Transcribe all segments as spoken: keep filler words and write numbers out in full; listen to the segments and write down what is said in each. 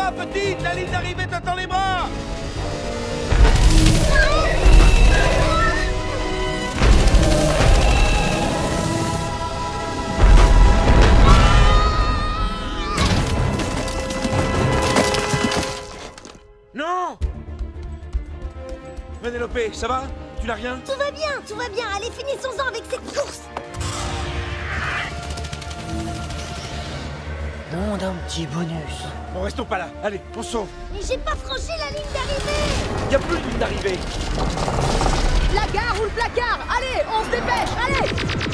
bras, petite! La ligne d'arrivée t'attend les bras! Non! Pénélope, ça va? Tu n'as rien? Tout va bien, tout va bien. Allez, finissons-en avec cette course. Nom d'un petit bonus. Bon, restons pas là. Allez, on sauve. Mais j'ai pas franchi la ligne d'arrivée. Y a plus de ligne d'arrivée. La gare ou le placard. Allez, on se dépêche, allez.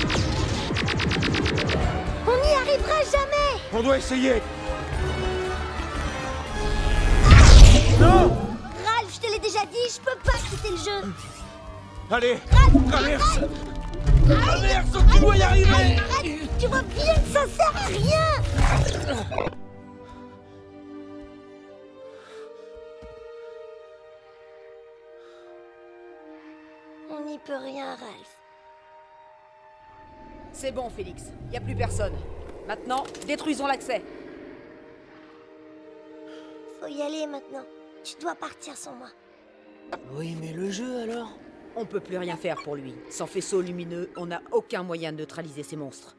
On n'y arrivera jamais. On doit essayer. Non! Ralph, je te l'ai déjà dit, je peux pas quitter le jeu. Allez, Ralph, traverse. arrête. Traverse, tu dois y arriver. Arrête, arrête. Tu vois bien que ça sert à rien. On n'y peut rien, Ralph. C'est bon, Félix. Y a plus personne. Maintenant, détruisons l'accès. Faut y aller maintenant. Tu dois partir sans moi. Oui, mais le jeu alors? On peut plus rien faire pour lui. Sans faisceau lumineux, on n'a aucun moyen de neutraliser ces monstres.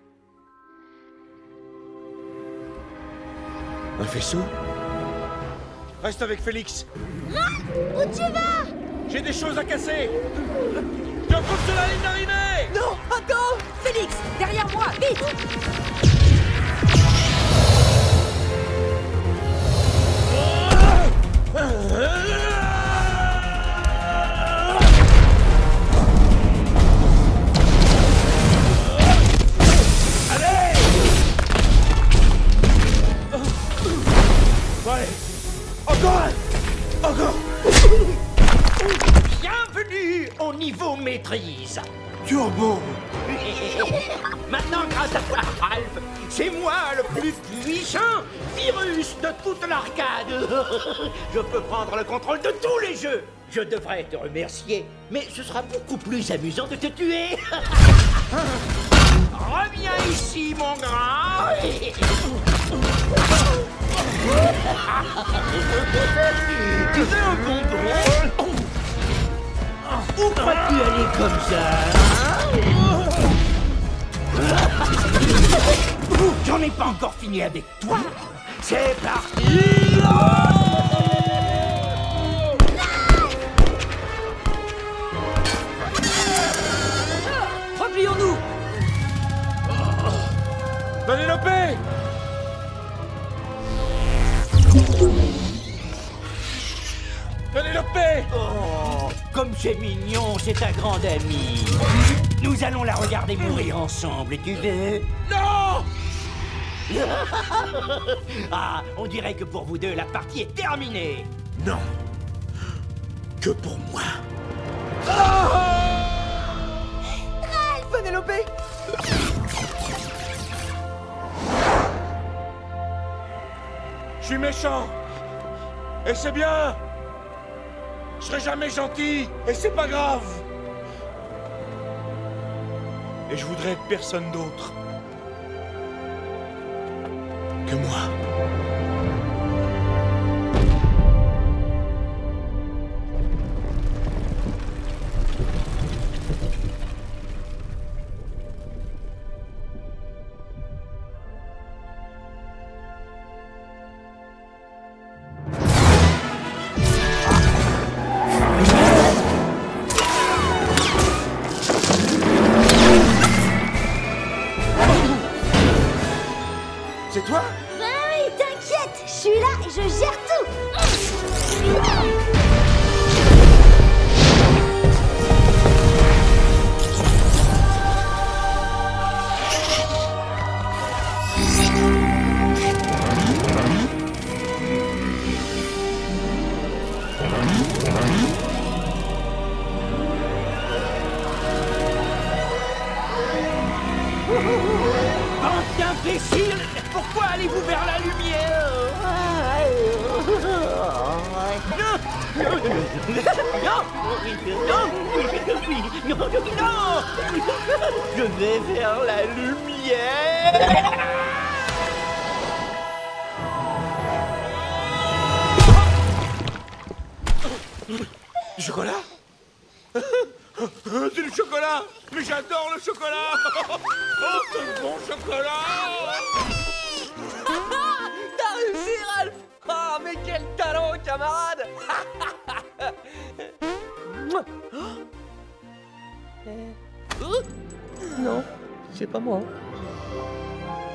Un faisceau? Reste avec Félix. Ralph, où tu vas? J'ai des choses à casser. Je compte sur la ligne d'arrivée. Non, attends! Félix, derrière moi, vite! Allez! Ouais. Encore un. Encore. Bienvenue au niveau maîtrise. Turbo. Maintenant, grâce à toi, Ralph, c'est moi le plus puissant virus de toute l'arcade. Je peux prendre le contrôle de tous les jeux. Je devrais te remercier, mais ce sera beaucoup plus amusant de te tuer. Reviens ici, mon grand. Tu veux un bonbon? Où crois-tu aller comme ça? J'en ai pas encore fini avec toi. C'est parti. Replions-nous! Pénélope! Pénélope! Oh, comme c'est mignon, c'est ta grande amie. Nous allons la regarder mourir ensemble, tu veux? Non! Ah, on dirait que pour vous deux, la partie est terminée. Non. Que pour moi. Pénélope! Je suis méchant. Et c'est bien. Je serai jamais gentil. Et c'est pas grave. Et je voudrais être personne d'autre que moi. C'est toi? Ben oui, t'inquiète, je suis là et je gère tout. Bande d'imbéciles! Pourquoi allez-vous vers la lumière? Non! Non! Non! Non! Je vais vers la lumière! chocolat? C'est du chocolat! Mais j'adore le chocolat! Oh, c'est bon chocolat! T'as réussi, Ralph! Ah, mais quel talent, camarade! Non, c'est pas moi.